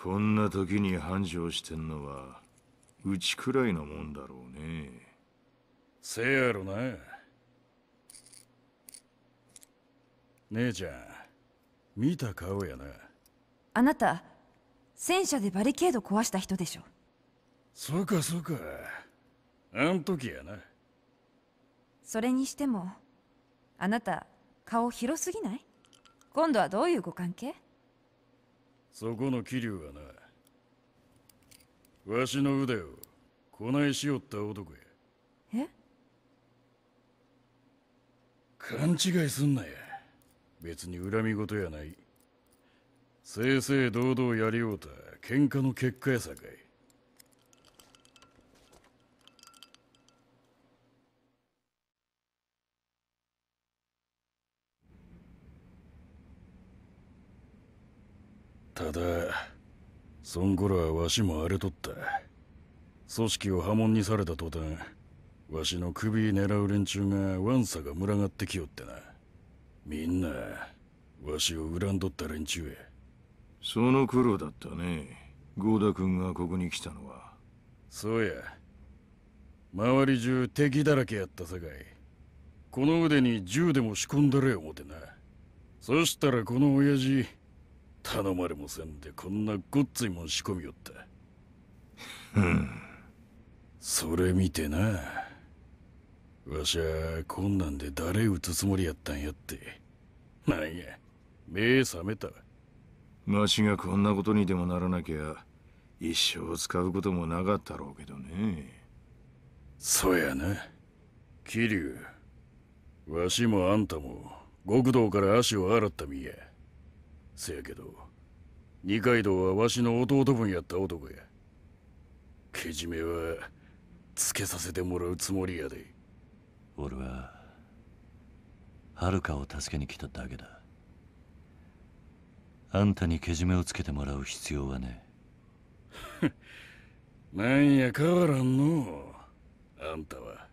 こんな時に繁盛してんのはうちくらいのもんだろうね。 せやろな。姉ちゃん、見た顔やな。 あなた、戦車でバリケード壊した人でしょ。 そうかそうか。あん時やな。 それにしても、あなた、顔広すぎない？今度はどういうご関係？ そこの桐生はな、わしの腕をこないしよった男や。 え？ 勘違いすんなや。別に恨み事やない。正々堂々やりようた喧嘩の結果やさかい。ただそん頃はわしも荒れとった。組織を破門にされた途端、わしの首狙う連中がわんさが群がってきよってな。みんなわしを恨んどった連中や。 その頃だったね、ゴーダ君がここに来たのは。 そうや。周り中敵だらけやったさかい、この腕に銃でも仕込んだれ思てな。そしたらこの親父、頼まれもせんでこんなごっついもん仕込みよった。それ見てな、わしゃこんなんで誰撃つつもりやったんやって。なんや、目覚めた。 町がこんなことにでもならなきゃ一生使うこともなかったろうけどね。 そうやな。桐生、わしもあんたも極道から足を洗った身や。せやけど二階堂はわしの弟分やった男や。けじめはつけさせてもらうつもりやで。 俺は遥を助けに来ただけだ。あんたにけじめをつけてもらう必要はねえ。なんや変わらんのあんたは。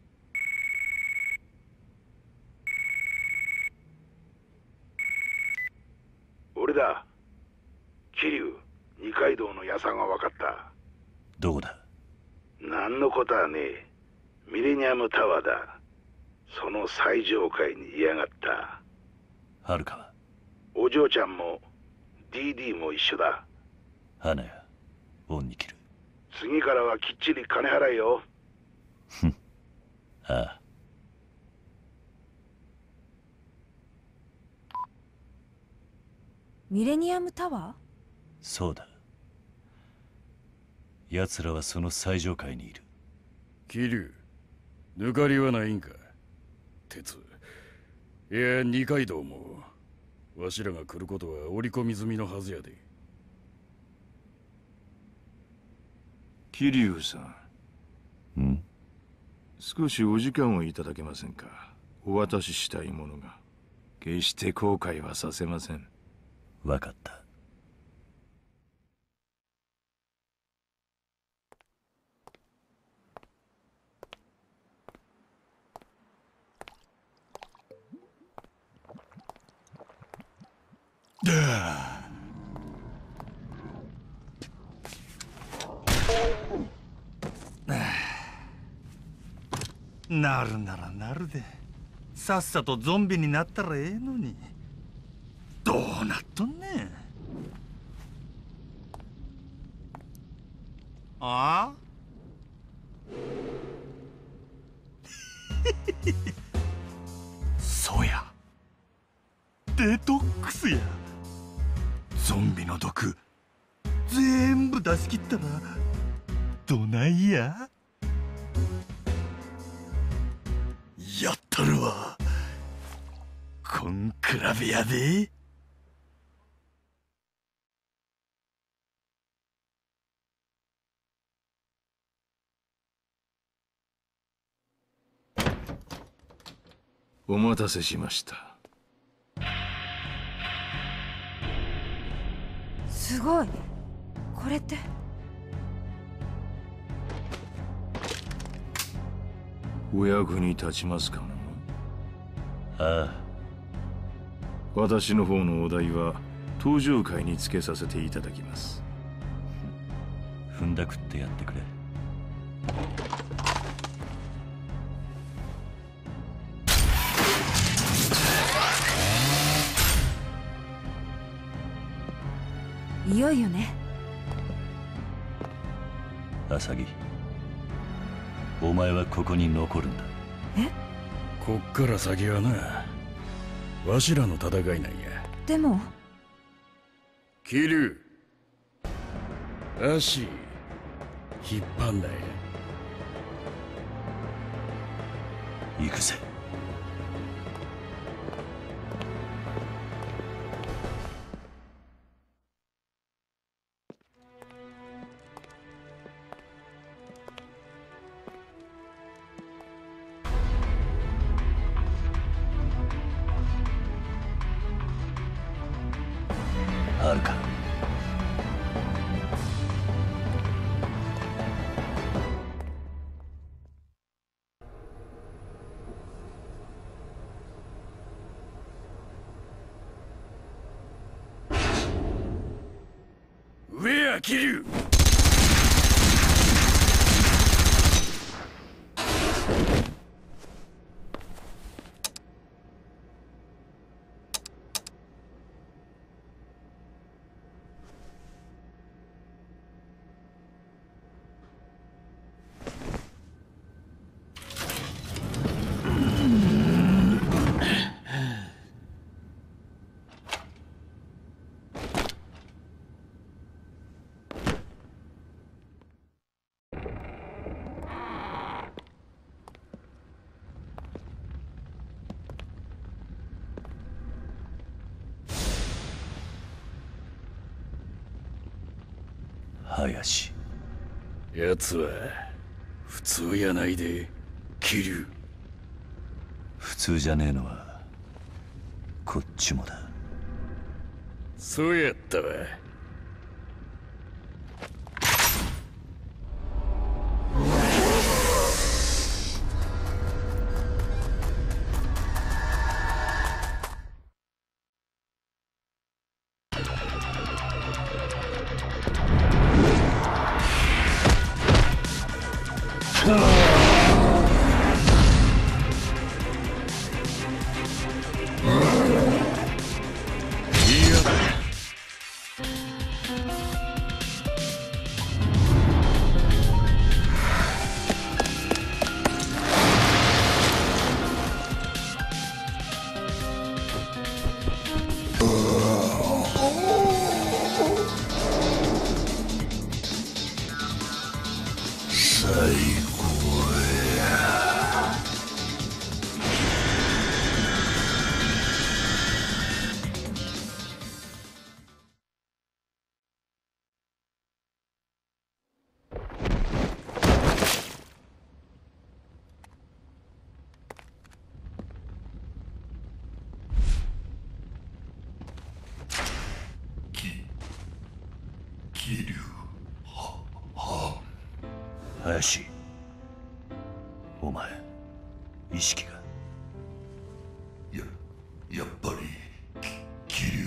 俺だ、桐生。二階堂のヤサが分かった。 どこだ？ 何のことはねえ。ミレニアムタワーだ。その最上階にいやがった。 遥は？ お嬢ちゃんも DD も一緒だ。 花屋恩に切る。 次からはきっちり金払えよ。 ふん。ああ。 ミレニアムタワー？ そうだ。奴らはその最上階にいる。 桐生、抜かりはないんか？鉄、いや二階堂もわしらが来ることは織り込み済みのはずやで。 桐生さん。 ん？ 少しお時間をいただけませんか？お渡ししたいものが。決して後悔はさせません。 わかった。 なるならなるで、さっさとゾンビになったらええのに。どうなっとんねん。ああそうや、デトックスや。ゾンビの毒全部出し切ったらどないや。やったるわ、こんくらべやで。 お待たせしました。 すごい。これって。 お役に立ちますかな？ ああ。 私の方のお題は登場階につけさせていただきます。 踏んだくってやってくれ。 いよいよね。 アサギ、お前はここに残るんだ。 え？ こっから先はな、わしらの戦いなんや。 でも桐生、足引っ張んない。 行くぜ。はるか、 上や桐生。 林。 奴は普通やないで、桐生。 普通じゃねえのはこっちもだ。 そうやったわ。 林、お前意識が。 やっぱり桐生。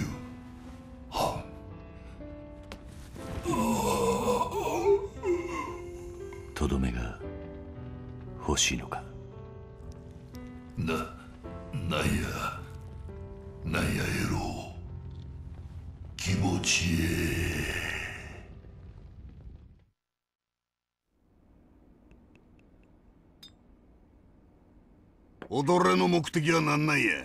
とどめが欲しいのか。 なんやエロ、気持ちええ。踊れの目的は何なんや。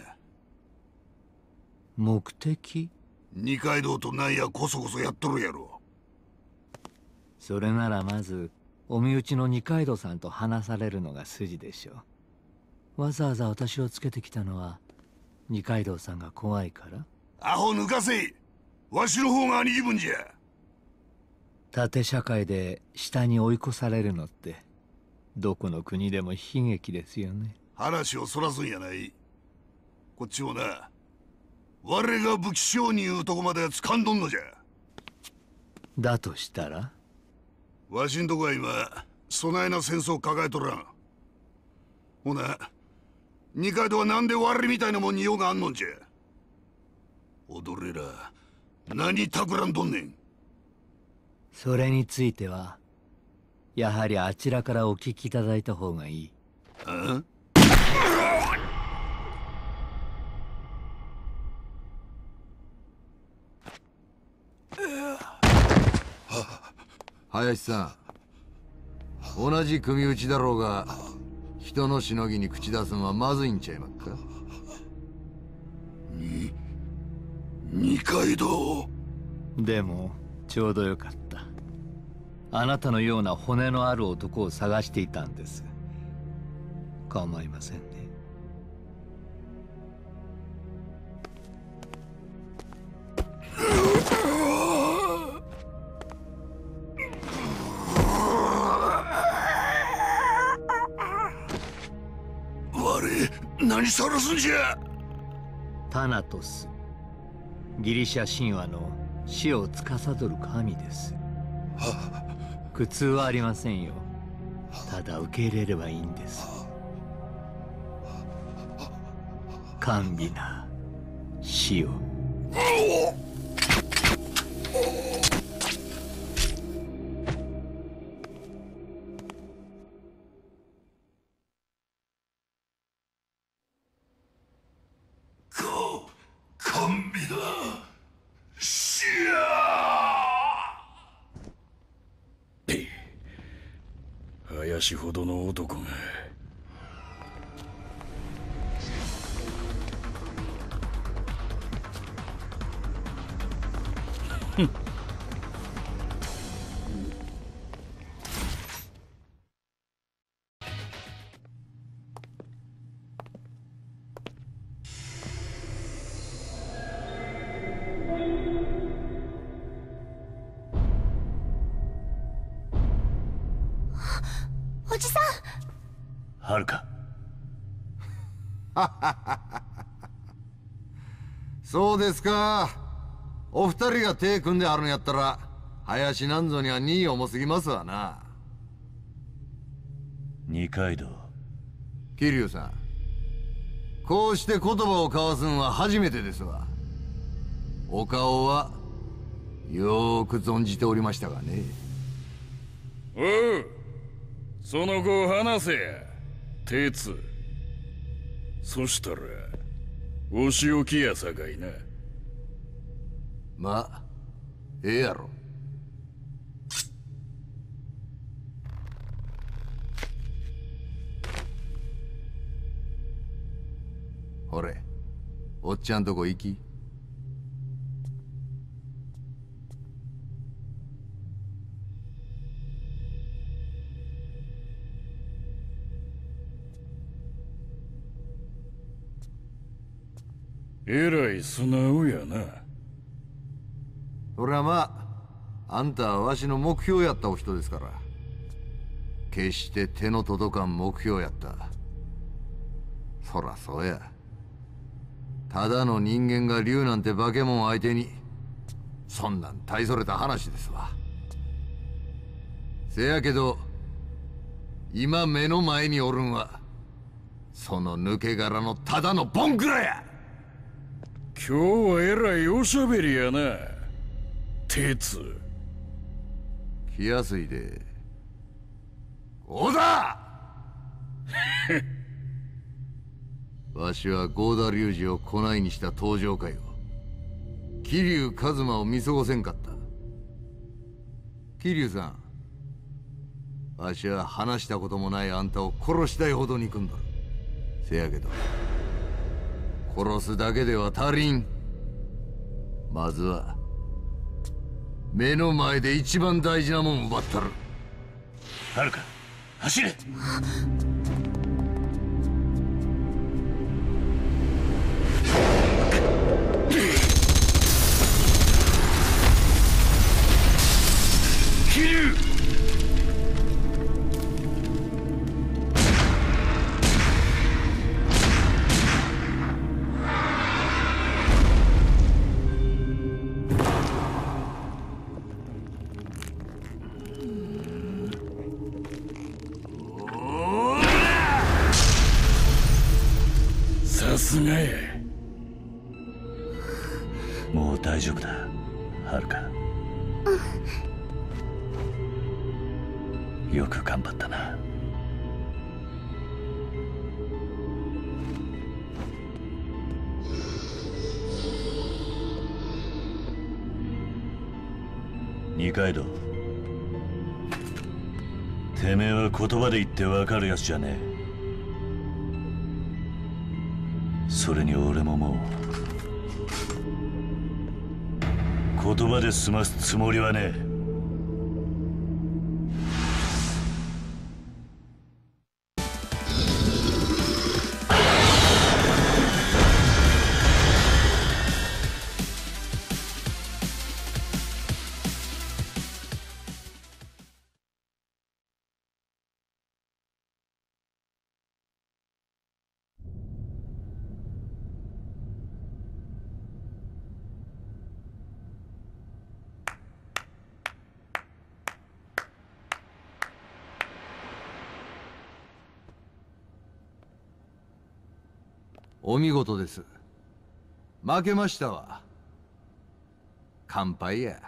目的？ 二階堂となんやこそこそやっとるやろ。 それならまずお身内の二階堂さんと話されるのが筋でしょう。わざわざ私をつけてきたのは二階堂さんが怖いから？ アホ抜かせ。わしの方が兄貴分じゃ。 縦社会で下に追い越されるのってどこの国でも悲劇ですよね。 話をそらすんやない。こっちもな、我が武器商にいうとこまでは掴んどんのじゃ。 だとしたらわしんとこは今備えな戦争抱えとらん。ほな二階堂はなんで我みたいなもんに用があんのんじゃ。踊れら何企んどんねん。 それについてはやはりあちらからお聞きいただいた方がいい。 林さん、同じ組打ちだろうが人のしのぎに口出すのはまずいんちゃいまっか。 二階堂。 でもちょうどよかった。あなたのような骨のある男を探していたんです。構いませんね。 何さらすんじゃ。 タナトス、ギリシャ神話の死を司る神です。苦痛はありませんよ。ただ受け入れればいいんです。甘美な死を。 甘美だ。死や。林ほどの男が。 おじさん。 はるか。 そうですか。お二人が手組んであるんやったら林なんぞには荷重すぎますわな。 二階堂。 桐生さん、こうして言葉を交わすんは初めてですわ。お顔はよーく存じておりましたがね。 おう、その子を話せや、鉄。そしたらお仕置きやさかいな。 まあええやろ。ほれ、おっちゃんとこ行き。 えらい素直やな。 そりゃまあ、あんたはわしの目標やったお人ですから。決して手の届かん目標やった。そらそうや。ただの人間が竜なんて化け物相手に、そんなん大それた話ですわ。せやけど今目の前におるんはその抜け殻のただのボンクラや。 今日はえらいおしゃべりやな、鉄。 来やすいで。ゴダわしはゴーダ龍二をこないにした登場かよ。桐生一馬を見過ごせんかった。桐生さん、わしは話したこともないあんたを殺したいほど憎んだる。せやけど殺すだけでは足りん。まずは目の前で一番大事なもん奪ったる。 はるか、走れ。 桐生。さすがや。 もう大丈夫だ、はるか。 よく頑張ったな。二階堂、てめえは言葉で言って分かるやつじゃねえ。それに俺ももう言葉で済ますつもりはねえ。 お見事です。負けましたわ。乾杯や。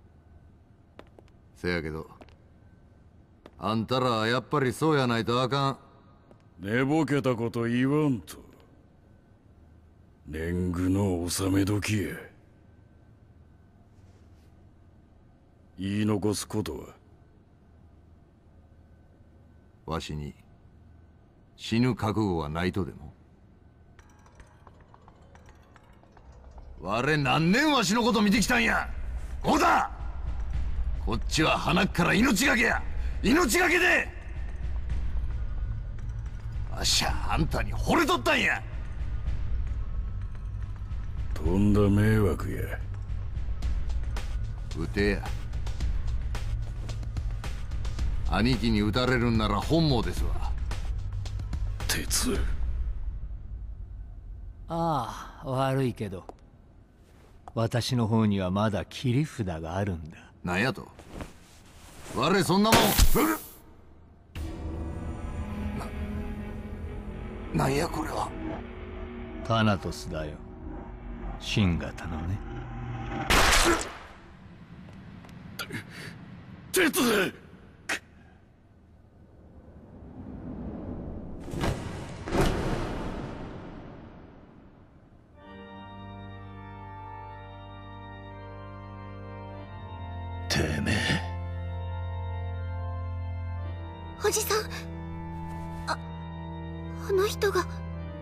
せやけどあんたらやっぱりそうやないとあかん。 寝ぼけたこと言わんと。年貢の納め時や。言い残すことは？ わしに死ぬ覚悟はないとでも？我何年わしのこと見てきたんや。小田、こっちは鼻から命がけや。命がけでわしゃあんたに惚れとったんや。 とんだ迷惑や。 撃てや。兄貴に撃たれるんなら本望ですわ。 鉄。 ああ、悪いけど私の方にはまだ切り札があるんだ。 なんやと？我そんなもん。なんやこれは。 タナトスだよ。新型のね。 鉄！ てめえ。 おじさん、あの人が。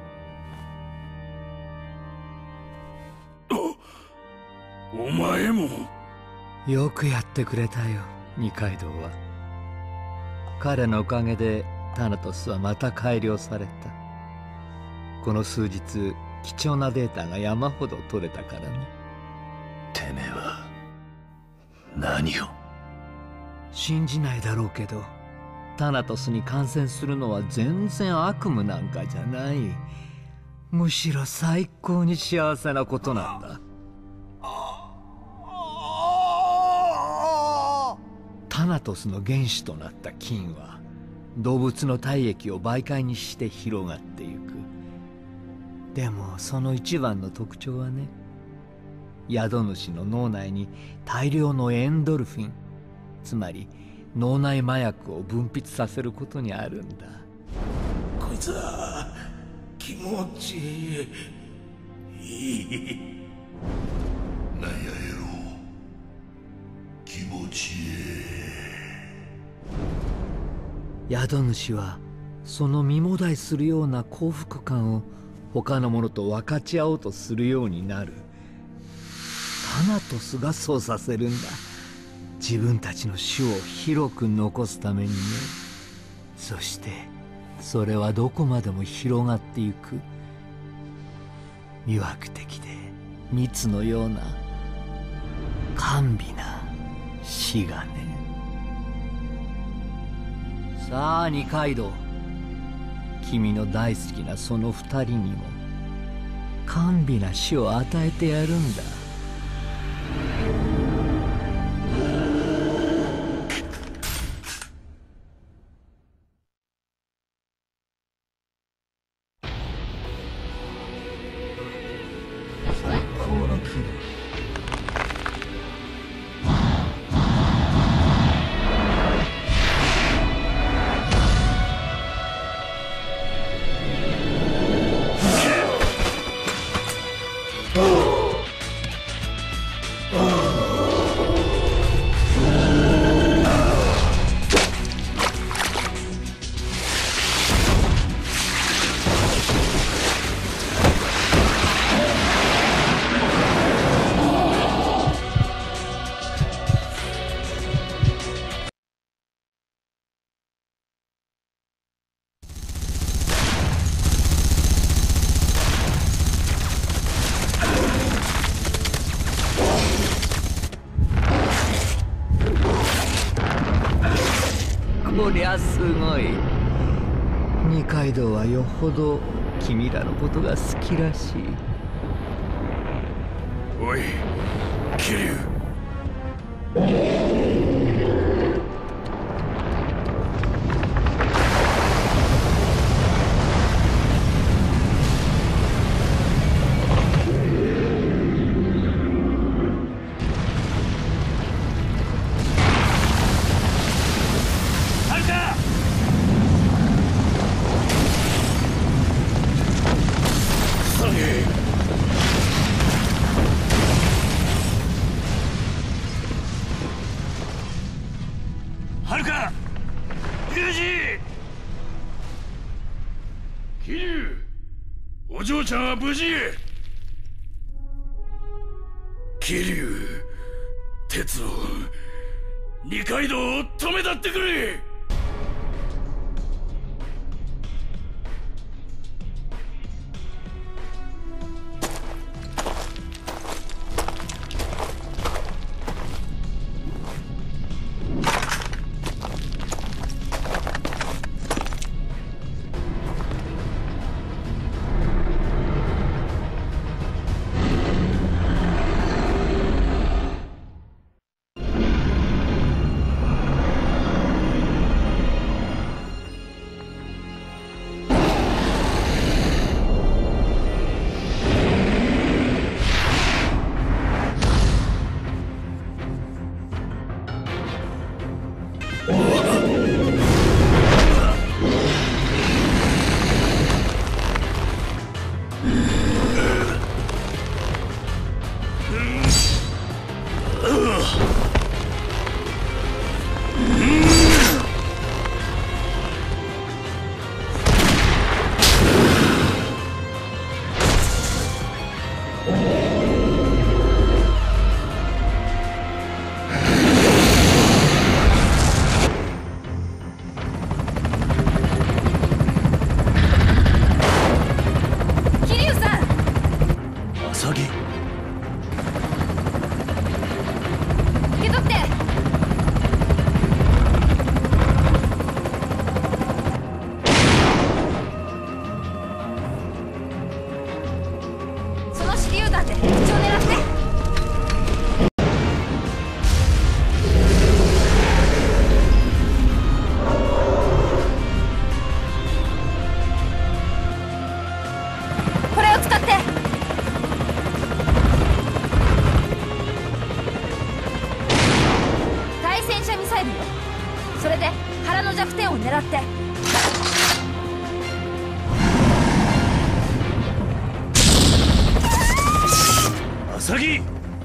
お前も。 よくやってくれたよ、二階堂は。彼のおかげでタナトスはまた改良された。この数日貴重なデータが山ほど取れたからね。 てめえは何を？ 信じないだろうけど、タナトスに感染するのは全然悪夢なんかじゃない。むしろ最高に幸せなことなんだ。タナトスの原子となった菌は動物の体液を媒介にして広がっていく。でもその一番の特徴はね、宿主の脳内に大量のエンドルフィン、つまり脳内麻薬を分泌させることにあるんだ。 こいつは気持ちいい。なんややろ、気持ちいい。 宿主はその身もだいするような幸福感を他の者と分かち合おうとするようになる。タナトスがそうさせるんだ。自分たちの種を広く残すためにね。そしてそれはどこまでも広がっていく。魅惑的で蜜のような甘美な死がね。さあ二階堂、君の大好きなその二人にも甘美な死を与えてやるんだ。 りゃすごい。二階堂はよほど君らのことが好きらしい。 おい桐生。 はるか龍二桐生、お嬢ちゃんは無事。桐生、鉄郎、二階堂を止めたってくれ。 それで腹の弱点を狙って。 アサギ、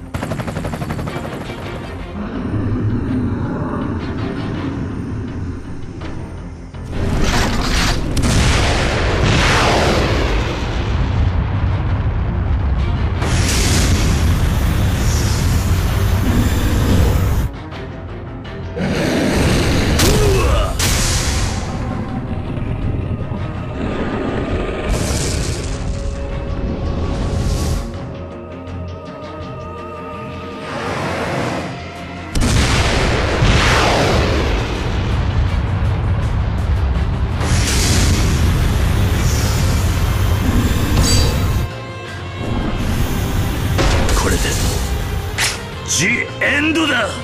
ジ・エンドだ。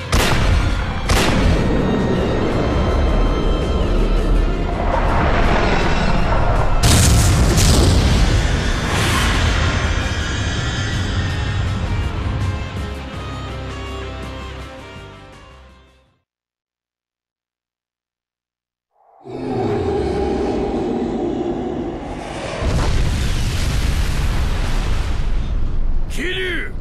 桐生、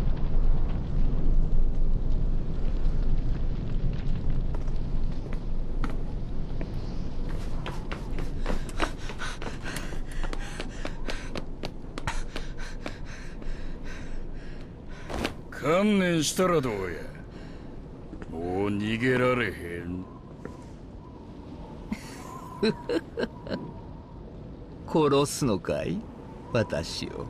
観念したらどうや。もう逃げられへん。 殺すのかい、私を。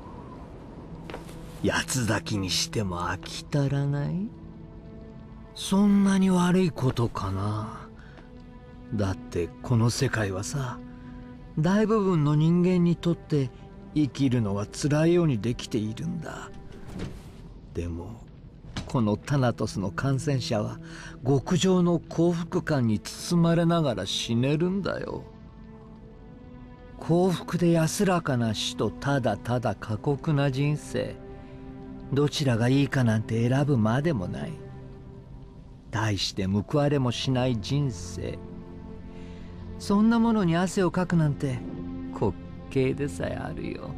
八つ咲きにしても飽き足らない。そんなに悪いことかな。 だってこの世界はさ、大部分の人間にとって生きるのは辛いようにできているんだ。でもこのタナトスの感染者は極上の幸福感に包まれながら死ねるんだよ。幸福で安らかな死とただただ過酷な人生、どちらがいいかなんて選ぶまでもない。大して報われもしない人生、そんなものに汗をかくなんて滑稽でさえあるよ。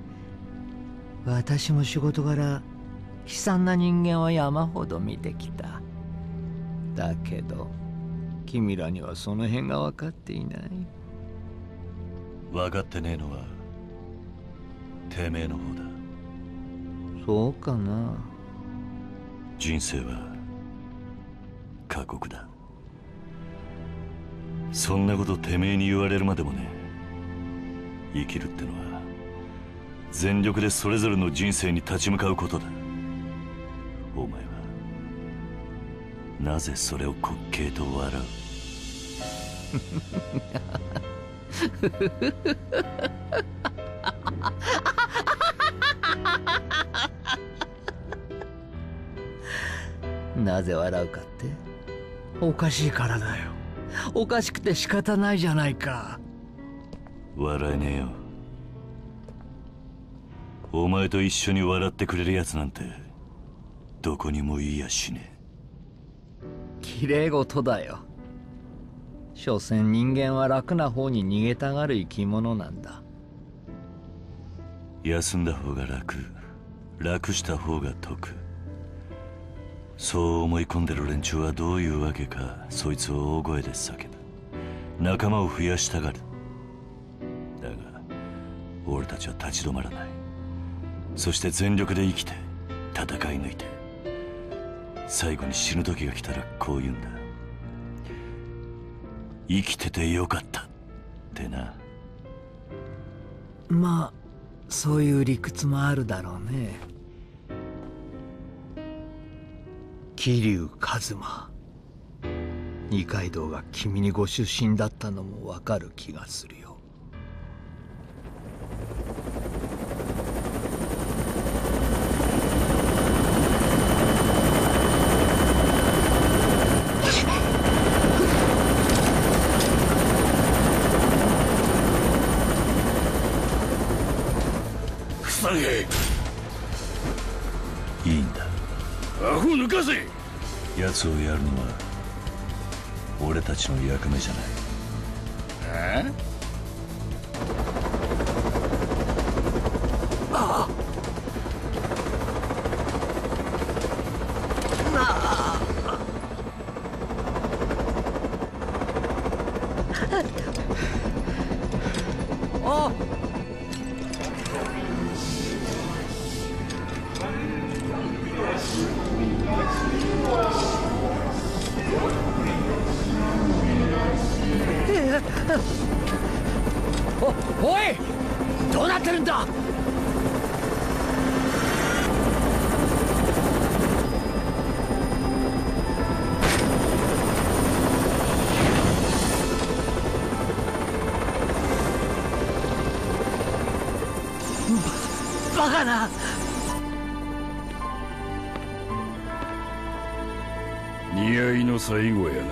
私も仕事柄悲惨な人間は山ほど見てきた。だけど君らにはその辺が分かっていない。 分かってねえのはてめえの方だ。 そうかな。 人生は過酷だ。そんなことてめえに言われるまでもね。生きるってのは全力でそれぞれの人生に立ち向かうことだ。お前はなぜそれを滑稽と笑う？ なぜ笑うかって？おかしいからだよ。おかしくて仕方ないじゃないか。 笑えねえよ。お前と一緒に笑ってくれるやつなんてどこにもいやしねえ。 きれい事だよ。所詮人間は楽な方に逃げたがる生き物なんだ。 休んだ方が楽した方が得。そう思い込んでる連中はどういうわけかそいつを大声で叫ぶ。仲間を増やしたがる。だが俺たちは立ち止まらない。そして全力で生きて戦い抜いて、最後に死ぬ時が来たらこう言うんだ。生きててよかったってな。 まあそういう理屈もあるだろうね。桐生一馬、二階堂が君にご出身だったのもわかる気がするよ。 塞げ。 いいんだ。 アホ抜かせ。 奴をやるのは俺たちの役目じゃない。 ああ。ああ。おい、どうなってるんだ。バカな。 似合いの最後やな。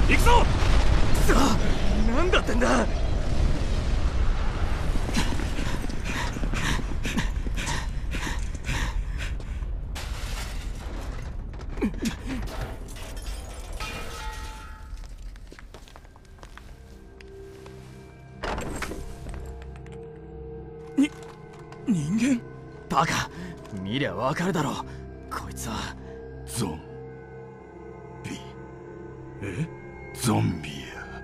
行くぞ。さあ、何だってんだ。人間？バカ、見りゃわかるだろう。こいつはゾンビ。ゾンビ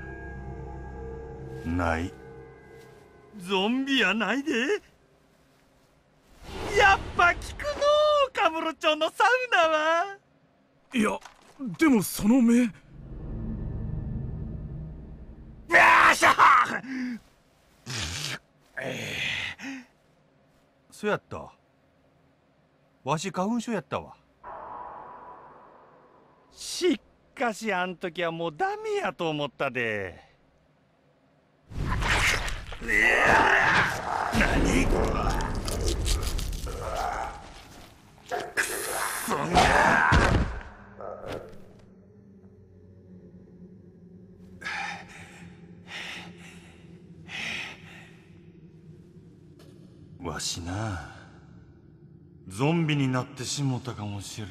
やない。 ゾンビやないで。やっぱ効くのう、カムロ町のサウナは。いや、でもその目。よっしゃそやった。わし花粉症やったわ。 しかしあん時はもうダメやと思ったで。何？くそが。 わしな、ゾンビになってしもたかもしれん。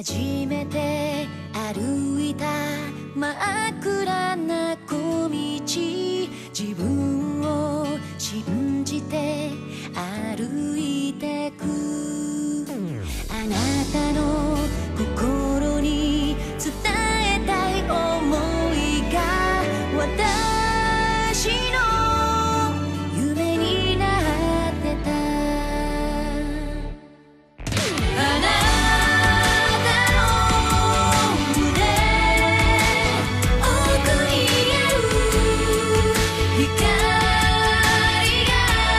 初めて歩いた真っ暗な小道、自分を信じて歩いてく。あなたの心に伝えたい想いが私の夢になってた。あなたの胸奥にある光が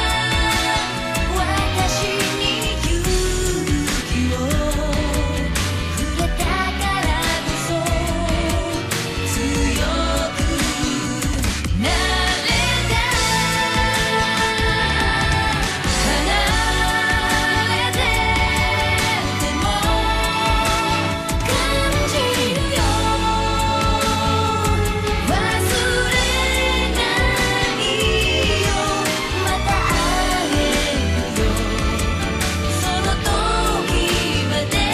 私に勇気をくれたからこそ強くなれた。離れてても感じるよ。忘れないよ。また会えるよ。その時まで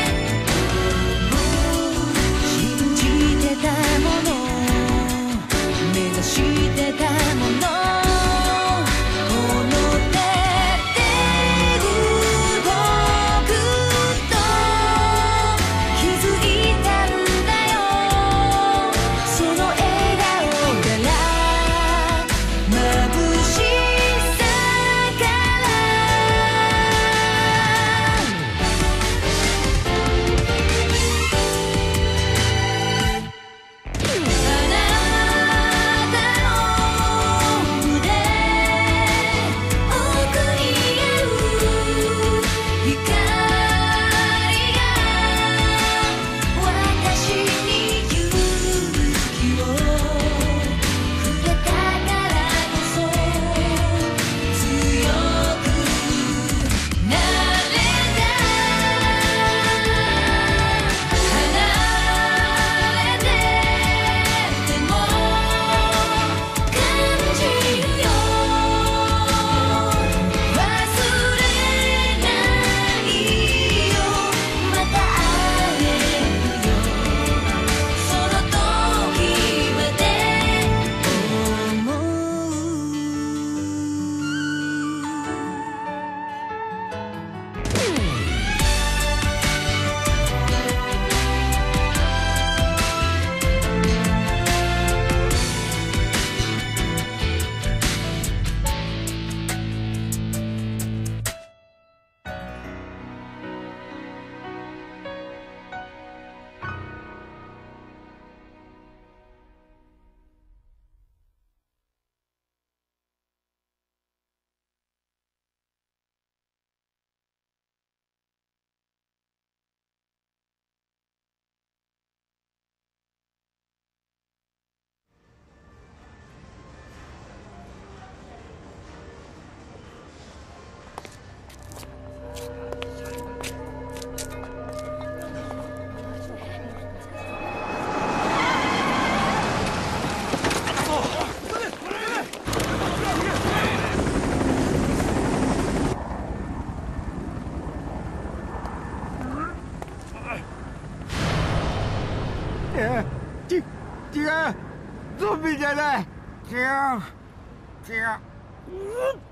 信じてたもの、目指してたもの、この手で動くと気づいたんだよ。その笑顔から眩しさから。あなたの胸奥にある光が私に勇気をくれたからこそ強くなれた。離れてても感じるよ。忘れないよ。また会えるよ。その時まで思う。 違う、ゾンビじゃない。違う。